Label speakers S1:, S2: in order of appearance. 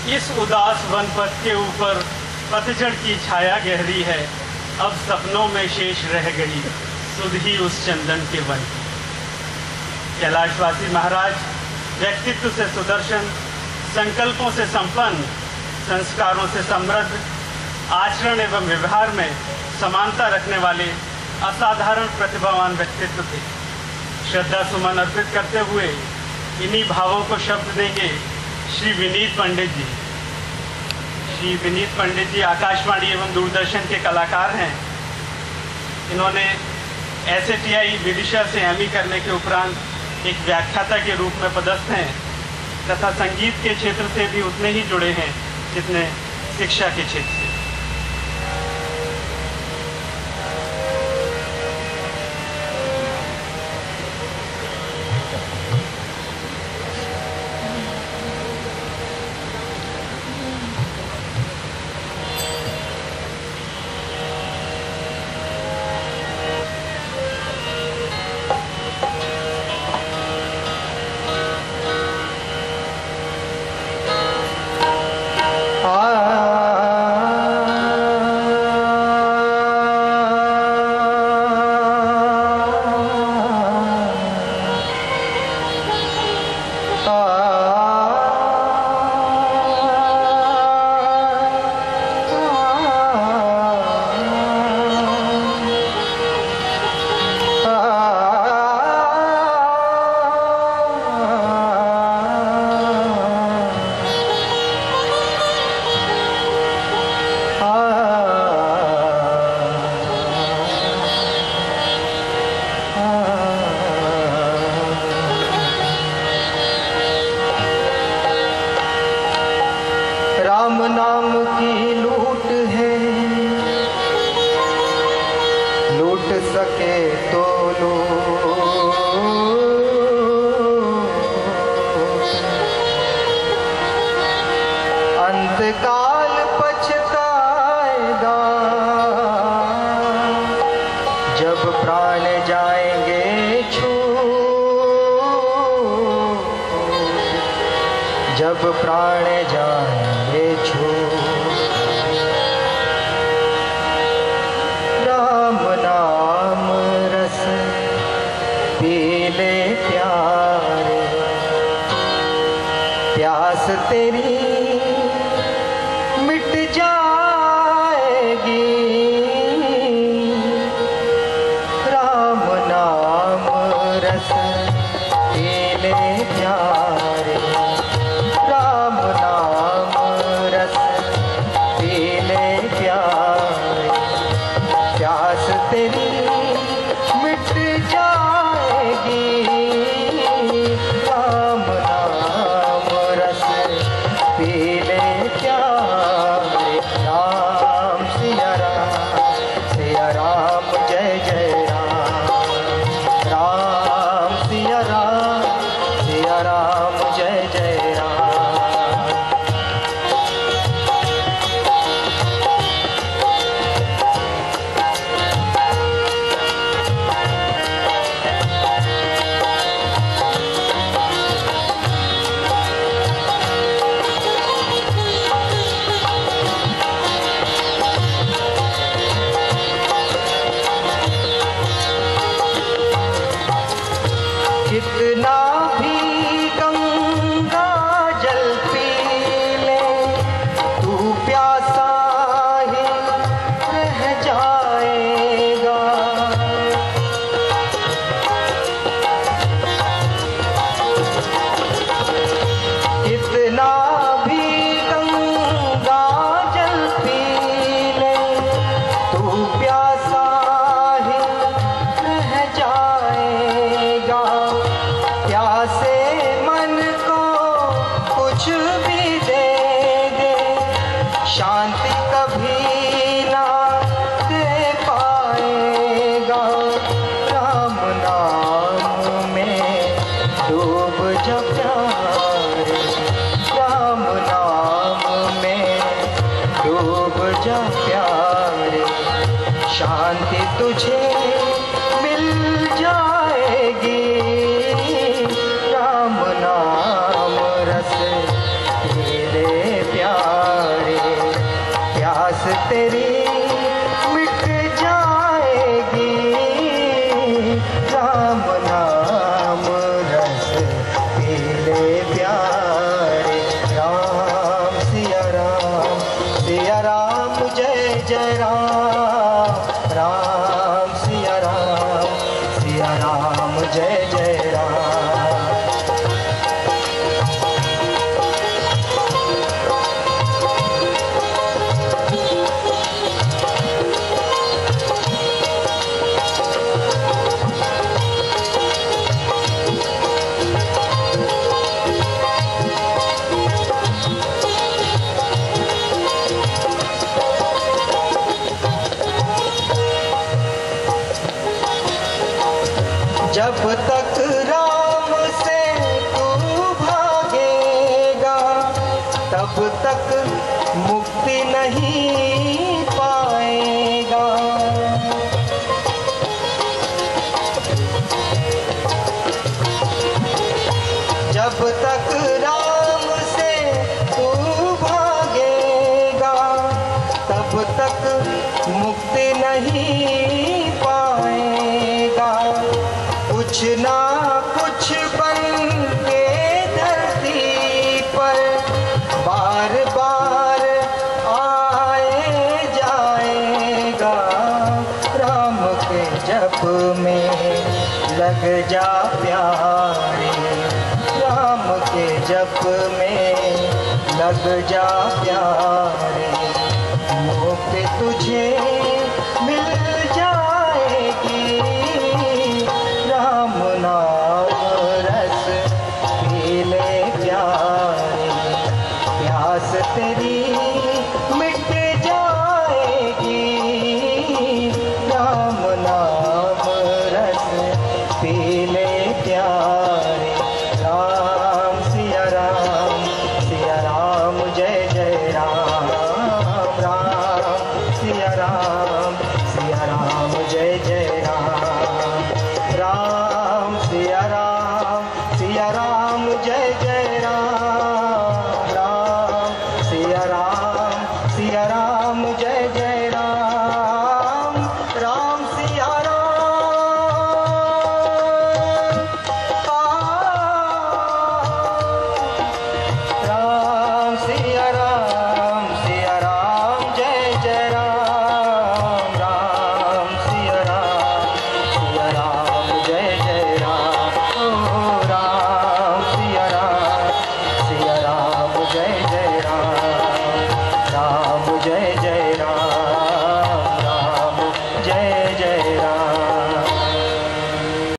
S1: इस उदास वनपथ के ऊपर पतझड़ की छाया गहरी है, अब सपनों में शेष रह गई सुध ही उस चंदन के वन की। कैलाशवासी महाराज व्यक्तित्व से सुदर्शन, संकल्पों से संपन्न, संस्कारों से समृद्ध, आचरण एवं व्यवहार में समानता रखने वाले असाधारण प्रतिभावान व्यक्तित्व थे। श्रद्धा सुमन अर्पित करते हुए इन्हीं भावों को शब्द देंगे श्री विनीत पंडित जी। श्री विनीत पंडित जी आकाशवाणी एवं दूरदर्शन के कलाकार हैं। इन्होंने SATI विदिशा से ME करने के उपरांत एक व्याख्याता के रूप में पदस्थ हैं तथा संगीत के क्षेत्र से भी उतने ही जुड़े हैं जितने शिक्षा के क्षेत्र से।
S2: राम नाम की लूट है, लूट सके तो लो। अंतकाल पछताएगा जब प्राण जाएंगे छूट, जब प्राण जाएंगे छूट। राम नाम रस पी ले प्यारे, प्यास तेरी मिट जाएगी। राम नाम रस पी ले प्यारे, राम नाम रस पी ले प्यारे, प्यास तेरी मिट जाएगी। राम नाम रस पी ले प्यारे। राम सिया राम जय जय राम, राम सिया राम जय जय राम। कितना भी गंगा जल पी ले, तू प्यासा ही रह जाएगा। कितना भी गंगा जल पी ले, तू प्यासा ही रह जाएगा। प्यासे मन को कुछ भी दे दे, शांति कभी ना दे पाएगा। राम नाम में डूब जा प्यारे, राम नाम में डूब जा प्यारे, शांति तुझे मिल जाएगी। राम नाम रस पी ले प्यारे। तेरी मिट जाएगी। राम नाम रस पी ले प्यारे, राम सिया राम जय जय राम, राम सिया राम जय जय राम। जब तक राम से तू भागेगा, तब तक मुक्ति नहीं पाएगा। जब तक राम से तू भागेगा, तब तक मुक्ति नहीं पाएगा। कुछ ना कुछ बन के धरती पर बार बार आए जाएगा। राम के जप में लग जा प्यारे, राम के जप में लग जा प्यारे। मुक्ति तुझे मिल जाएगी। राम नाम रस पी ले प्यारे, प्यास तेरी मिट जाएगी। राम नाम रस पी ले प्यारे, राम सिया राम जय जय राम, राम सिया राम जय जय राम, राम सिया राम जय जय राम, राम सिया राम जय जय राम, राम सिया राम सिया राम जय जय राम, राम सिया राम जय जय राम, ओ राम सिया राम जय जय राम, राम जय जय